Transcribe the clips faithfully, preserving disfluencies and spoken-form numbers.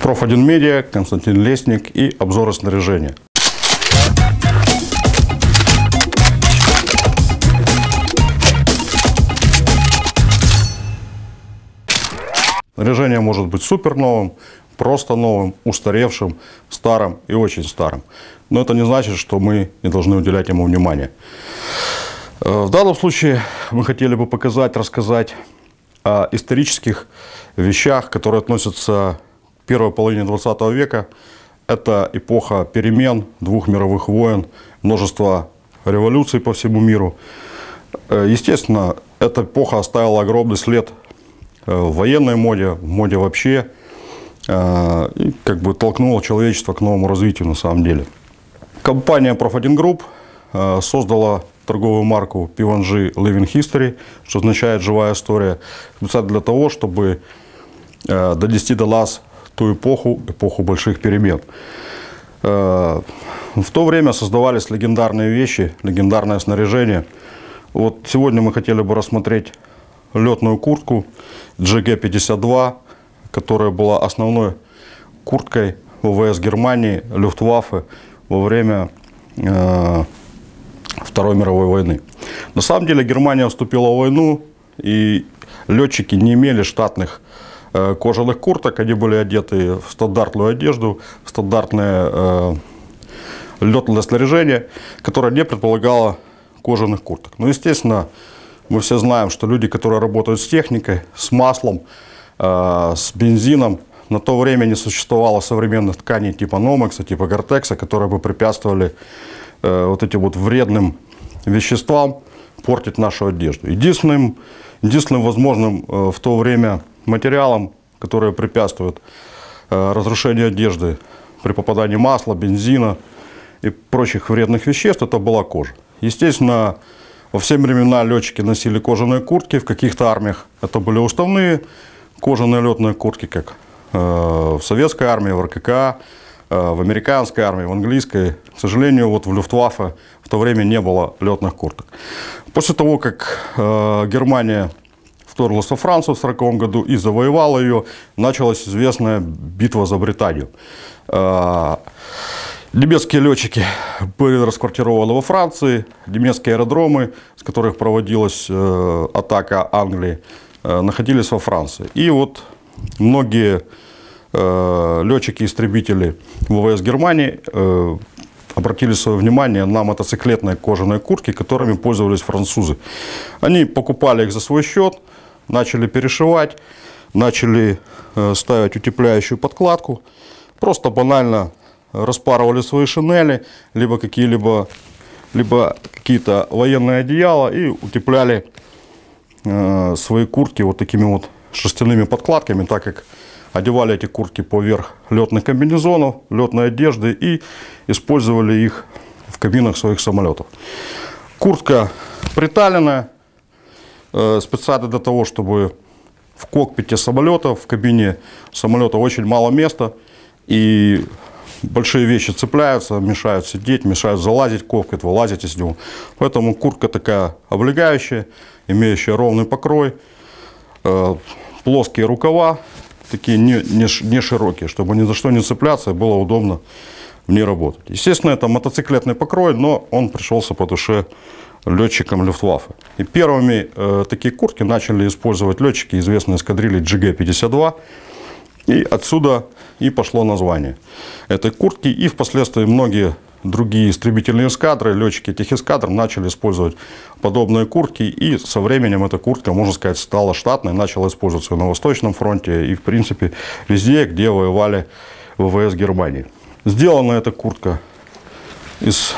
Проф один Медиа, Константин Лесник и обзоры снаряжения. Снаряжение может быть супер новым, просто новым, устаревшим, старым и очень старым. Но это не значит, что мы не должны уделять ему внимание. В данном случае мы хотели бы показать, рассказать о исторических вещах, которые относятся к первой половине двадцатого века. Это эпоха перемен, двух мировых войн, множество революций по всему миру. Естественно, эта эпоха оставила огромный след в военной моде, в моде вообще, и как бы толкнула человечество к новому развитию на самом деле. Компания Проф один Group создала торговую марку пи ван джи Living History, что означает «живая история», специально для того, чтобы донести до нас ту эпоху, эпоху больших перемен. В то время создавались легендарные вещи, легендарное снаряжение. Вот сегодня мы хотели бы рассмотреть летную куртку джи джи пятьдесят два, которая была основной курткой ВВС Германии, Люфтваффе во время э, Второй мировой войны. На самом деле Германия вступила в войну, и летчики не имели штатных э, кожаных курток, они были одеты в стандартную одежду, в стандартное э, летное снаряжение, которое не предполагало кожаных курток. Но, естественно, мы все знаем, что люди, которые работают с техникой, с маслом, э, с бензином, на то время не существовало современных тканей типа Номекса, типа Гортекса, которые бы препятствовали э, вот этим вот вредным веществам портить нашу одежду. Единственным, единственным возможным э, в то время материалом, который препятствует э, разрушению одежды при попадании масла, бензина и прочих вредных веществ, это была кожа. Естественно, во все времена летчики носили кожаные куртки, в каких-то армиях это были уставные кожаные летные куртки, как э, в советской армии, в эр ка ка а, э, в американской армии, в английской. К сожалению, вот в Люфтваффе в то время не было летных курток. После того, как э, Германия вторглась во Францию в сороковом году и завоевала ее, началась известная битва за Британию. Э, Немецкие летчики были расквартированы во Франции, немецкие аэродромы, с которых проводилась э, атака Англии, э, находились во Франции. И вот многие э, летчики-истребители ВВС Германии э, обратили свое внимание на мотоциклетные кожаные куртки, которыми пользовались французы. Они покупали их за свой счет, начали перешивать, начали э, ставить утепляющую подкладку, просто банально распарывали свои шинели, либо какие-либо либо какие-то военные одеяла и утепляли э, свои куртки вот такими вот шерстяными подкладками, так как одевали эти куртки поверх летных комбинезонов, летной одежды и использовали их в кабинах своих самолетов. Куртка приталенная, э, специально для того, чтобы в кокпите самолета, в кабине самолета очень мало места, и большие вещи цепляются, мешают сидеть, мешают залазить в кокпит, вылазить из него. Поэтому куртка такая облегающая, имеющая ровный покрой, э, плоские рукава, такие не, не, не широкие, чтобы ни за что не цепляться и было удобно в ней работать. Естественно, это мотоциклетный покрой, но он пришелся по душе летчикам Люфтваффе. И первыми э, такие куртки начали использовать летчики известной эскадрильи джи джи пятьдесят два. И отсюда и пошло название этой куртки. И впоследствии многие другие истребительные эскадры, летчики этих эскадр начали использовать подобные куртки. И со временем эта куртка, можно сказать, стала штатной, начала использоваться на Восточном фронте и, в принципе, везде, где воевали ВВС Германии. Сделана эта куртка из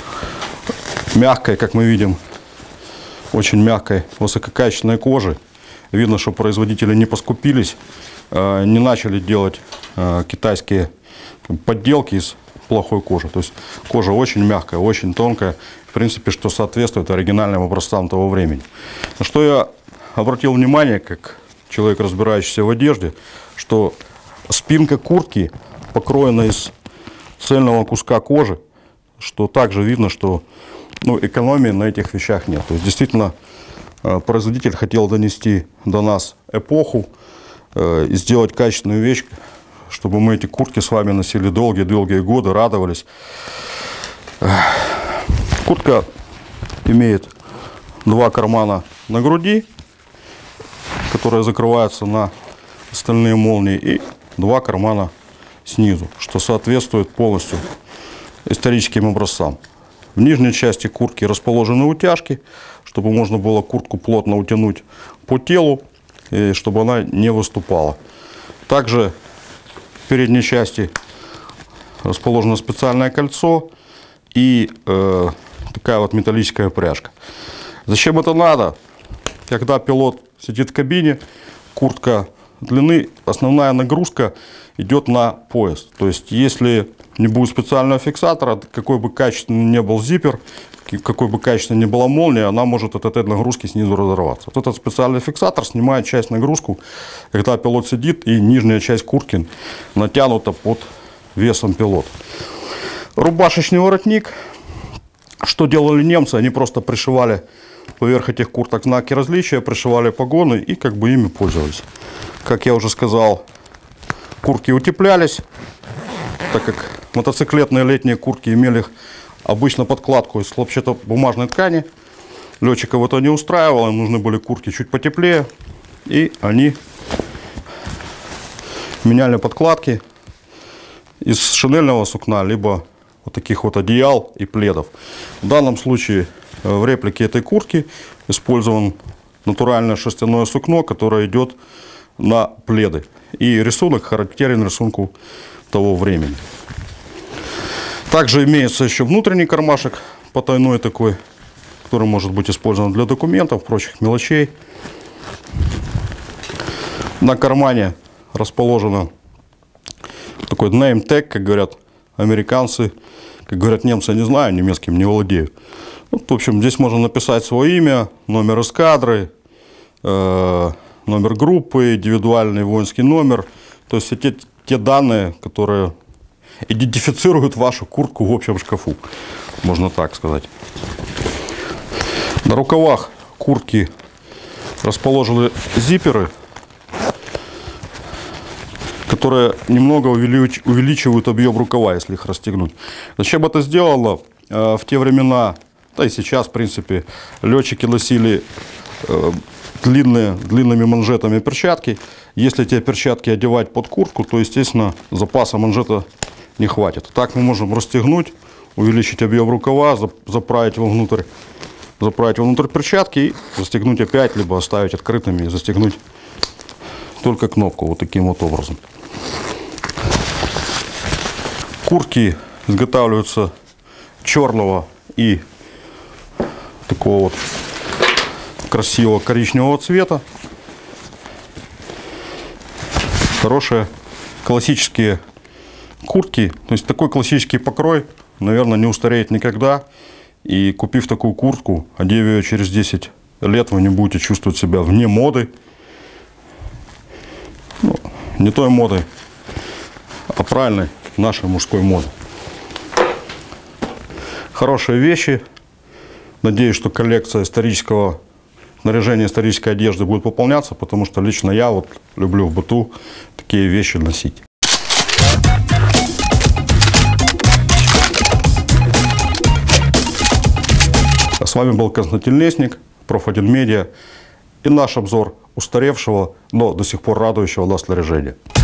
мягкой, как мы видим, очень мягкой, высококачественной кожи. Видно, что производители не поскупились, не начали делать китайские подделки из плохой кожи. То есть кожа очень мягкая, очень тонкая, в принципе, что соответствует оригинальным образцам того времени. На что я обратил внимание, как человек, разбирающийся в одежде, что спинка куртки покроена из цельного куска кожи, что также видно, что ну, экономии на этих вещах нет. То есть действительно производитель хотел донести до нас эпоху и сделать качественную вещь, чтобы мы эти куртки с вами носили долгие-долгие годы, радовались. Куртка имеет два кармана на груди, которые закрываются на остальные молнии, и два кармана снизу, что соответствует полностью историческим образцам. В нижней части куртки расположены утяжки, чтобы можно было куртку плотно утянуть по телу, и чтобы она не выступала. Также в передней части расположено специальное кольцо и э, такая вот металлическая пряжка. Зачем это надо? Когда пилот сидит в кабине, куртка длины, основная нагрузка идет на пояс. То есть, если не будет специального фиксатора, какой бы качественный ни был зиппер, какой бы качественной ни была молния, она может от этой нагрузки снизу разорваться. Вот этот специальный фиксатор снимает часть нагрузку, когда пилот сидит, и нижняя часть куртки натянута под весом пилота. Рубашечный воротник. Что делали немцы? Они просто пришивали поверх этих курток знаки различия, пришивали погоны и как бы ими пользовались. Как я уже сказал, куртки утеплялись, так как мотоциклетные летние куртки имели обычно подкладку из хлопчатобумажной ткани. Летчиков это не устраивало, им нужны были куртки чуть потеплее, и они меняли подкладки из шинельного сукна, либо вот таких вот одеял и пледов. В данном случае в реплике этой куртки использован натуральное шерстяное сукно, которое идет на пледы. И рисунок характерен рисунку того времени. Также имеется еще внутренний кармашек, потайной такой, который может быть использован для документов, прочих мелочей. На кармане расположено такой name tag, как говорят американцы, как говорят немцы, я не знаю, немецким не владею. Вот, в общем, здесь можно написать свое имя, номер эскадры, э, номер группы, индивидуальный воинский номер. То есть те, те данные, которые идентифицируют вашу куртку в общем шкафу, можно так сказать. На рукавах куртки расположены зипперы, которые немного увеличивают объем рукава, если их расстегнуть. Зачем это сделано? В те времена, да и сейчас, в принципе, летчики носили длинные, длинными манжетами перчатки. Если эти перчатки одевать под куртку, то, естественно, запаса манжета не хватит. Так мы можем расстегнуть, увеличить объем рукава, заправить его внутрь, заправить его внутрь перчатки и застегнуть опять, либо оставить открытыми и застегнуть только кнопку вот таким вот образом. Куртки изготавливаются черного и такого вот красивого коричневого цвета. Хорошие классические куртки. То есть такой классический покрой, наверное, не устареет никогда. И купив такую куртку, одев ее через десять лет, вы не будете чувствовать себя вне моды. Ну, не той моды, а правильной нашей мужской моды. Хорошие вещи. Надеюсь, что коллекция исторического снаряжения, исторической одежды будет пополняться, потому что лично я вот люблю в быту такие вещи носить. С вами был Константин Лесник, Проф один Медиа, и наш обзор устаревшего, но до сих пор радующего нас снаряжения.